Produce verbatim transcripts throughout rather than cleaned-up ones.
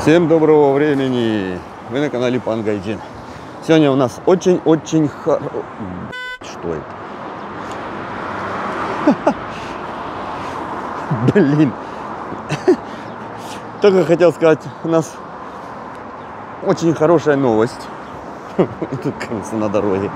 Всем доброго времени! Вы на канале Пан Гайджин. Сегодня у нас очень-очень хоро... Что это? Блин! Только хотел сказать, у нас очень хорошая новость. Тут, кажется, на дороге.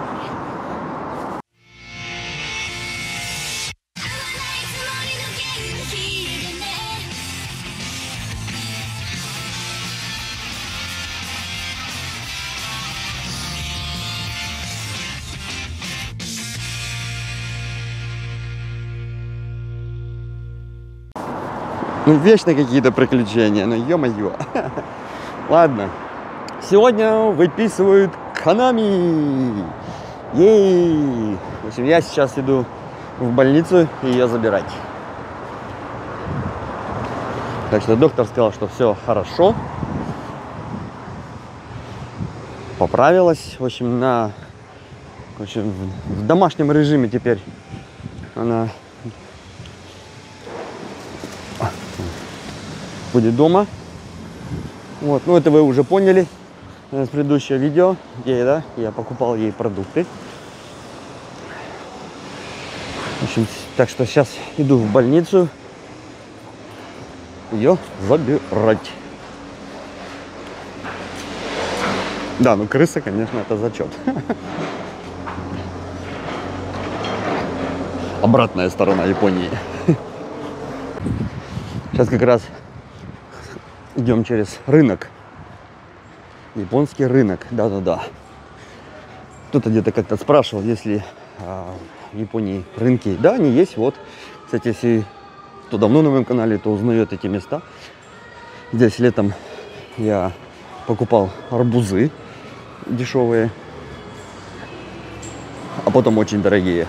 Ну, вечно какие-то приключения, ну, ё-моё. Ладно. Сегодня выписывают Konami. Ей! В общем, я сейчас иду в больницу ее забирать. Так что доктор сказал, что все хорошо. Поправилась. В общем, на... В общем, в домашнем режиме теперь она... будет дома. Вот, ну это вы уже поняли с предыдущего видео, где да, я покупал ей продукты. В общем, так что сейчас иду в больницу ее забирать. Да, ну крыса, конечно, это зачет. Обратная сторона Японии. Сейчас как раз идем через рынок. Японский рынок. Да-да-да. Кто-то где-то как-то спрашивал, есть ли а, в Японии рынки. Да, они есть. Вот. Кстати, если кто давно на моем канале, то узнает эти места. Здесь летом я покупал арбузы дешевые, а потом очень дорогие.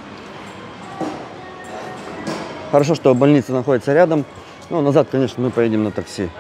Хорошо, что больница находится рядом. Но назад, конечно, мы поедем на такси.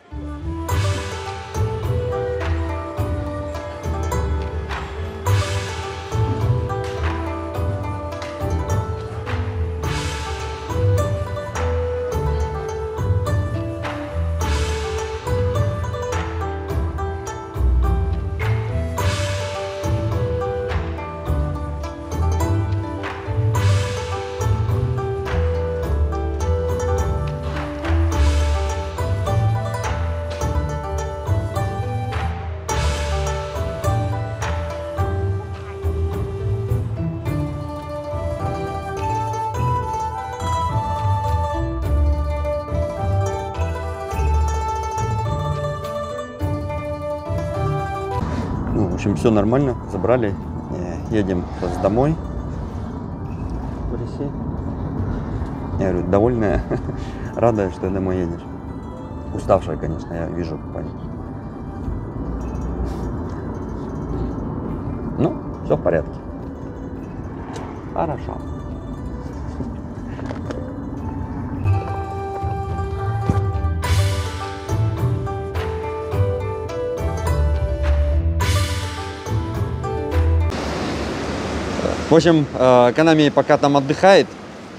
Ну, в общем, все нормально, забрали, едем сейчас домой. Я говорю, довольная, радая, что домой едешь. Уставшая, конечно, я вижу по ней. Ну, все в порядке. Хорошо. В общем, Konami пока там отдыхает,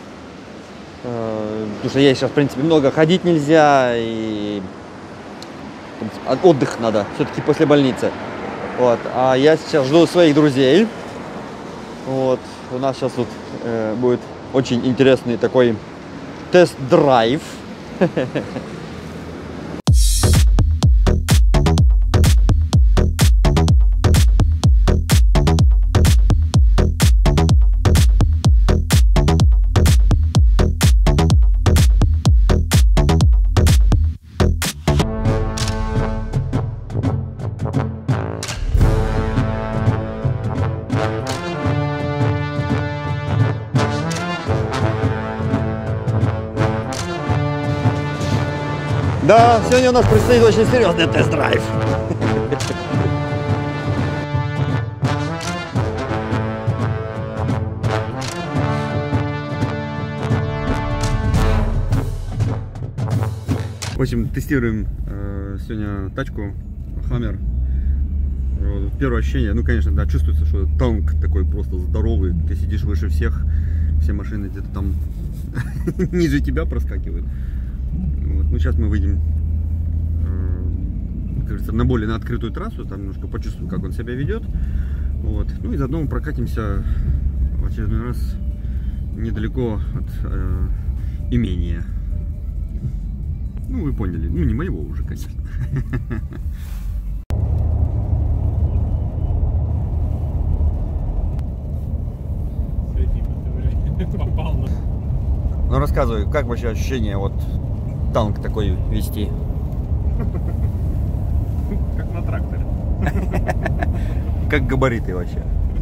потому что ей сейчас, в принципе, много ходить нельзя, и отдых надо все-таки после больницы. Вот. А я сейчас жду своих друзей. Вот. У нас сейчас тут э, будет очень интересный такой тест-драйв. Да, сегодня у нас предстоит очень серьезный тест-драйв. В общем, тестируем э, сегодня тачку Hammer. Вот, первое ощущение, ну, конечно, да, чувствуется, что танк такой просто здоровый. Ты сидишь выше всех, все машины где-то там ниже тебя проскакивают. Вот. Ну, сейчас мы выйдем э, переключиться на более на открытую трассу, там немножко почувствую, как он себя ведет. Вот. Ну и заодно мы прокатимся в очередной раз недалеко от э, имения. Ну, вы поняли. Ну, не моего уже, конечно. Ну, рассказывай, как вообще ощущение вот танк такой вести? Как на тракторе. Как габариты вообще?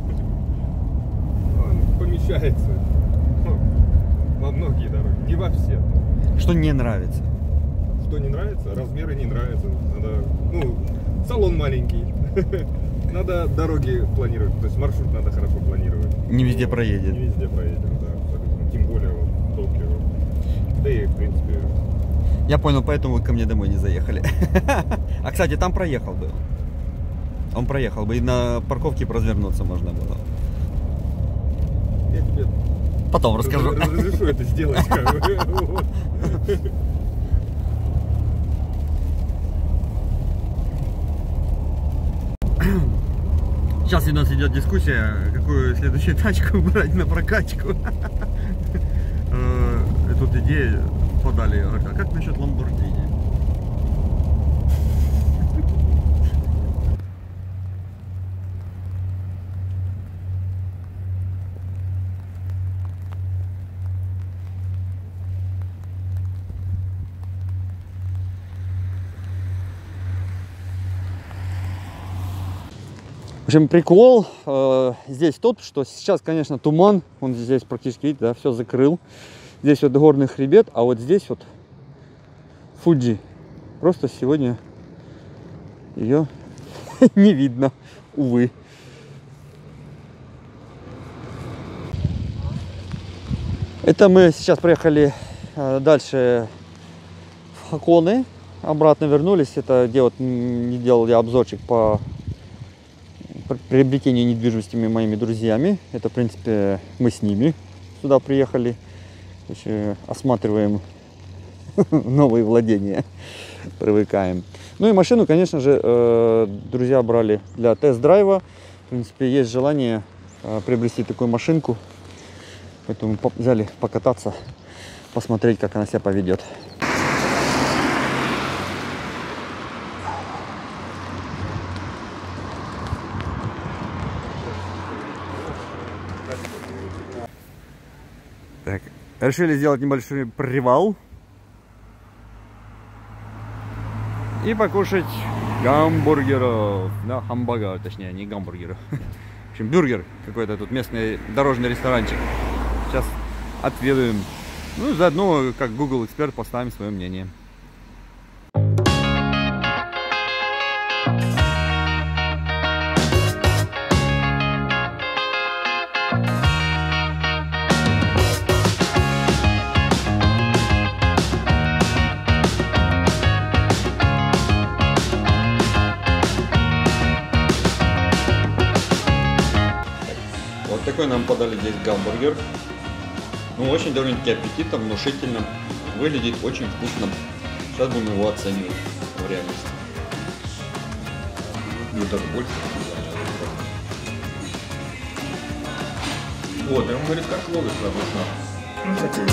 Он помещается во многие дороги, не во все. Что не нравится? Что не нравится? Размеры не нравятся. Надо, ну, салон маленький. Надо дороги планировать, то есть маршрут надо хорошо планировать. Не везде проедет. Не везде проедем, да, абсолютно. Тем более вот Токио. Да и, в принципе... Я понял, поэтому вы ко мне домой не заехали. А, кстати, там проехал бы. Он проехал бы, и на парковке развернуться можно было. Я тебе потом расскажу. Разрешу это сделать. Сейчас у нас идет дискуссия, какую следующую тачку брать на прокачку. Тут идею подали, а как насчет Lamborghini? В общем, прикол э, здесь тот, что сейчас, конечно, туман, он здесь практически, видите, да, все закрыл. Здесь вот горный хребет, а вот здесь вот Фуджи. Просто сегодня ее не видно, увы. Это мы сейчас проехали э, дальше в Хаконе, обратно вернулись. Это где вот не делал я обзорчик по приобретению недвижимости моими друзьями. Это, в принципе, мы с ними сюда приехали. Осматриваем новые владения, привыкаем. Ну и машину, конечно же, друзья брали для тест-драйва. В принципе, есть желание приобрести такую машинку. Поэтому взяли покататься, посмотреть, как она себя поведет. Так, решили сделать небольшой привал и покушать гамбургеров. Да, хамбага, точнее, не гамбургеров. В общем, бюргер какой-то тут, местный дорожный ресторанчик. Сейчас отведаем. Ну и заодно, как Google эксперт, поставим свое мнение. Такой нам подали здесь гамбургер. Ну, очень довольно-таки аппетитно, внушительно. Выглядит очень вкусно. Сейчас будем его оценивать в реальности. Ну, даже больше. Вот, и он говорит, как ловит сразу.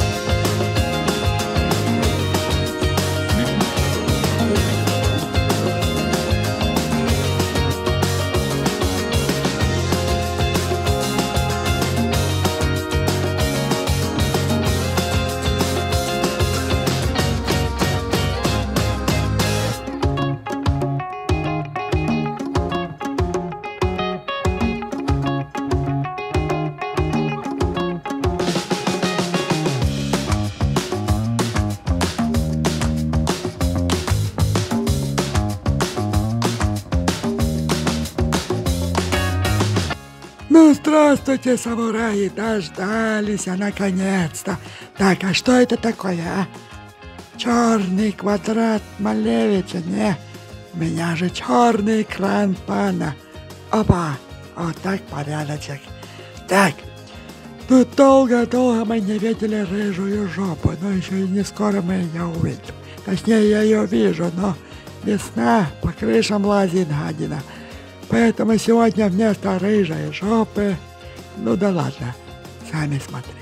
Ну, здравствуйте, самураи, дождались, а наконец-то. Так, а что это такое, а? Черный квадрат Малевича, не? У меня же черный кран пана. Опа, вот так порядочек. Так, тут долго-долго мы не видели рыжую жопу, но еще и не скоро мы ее увидим. Точнее, я ее вижу, но Весна, по крышам лазит гадина. Поэтому сегодня вместо рыжей жопы, ну да ладно, сами смотрите.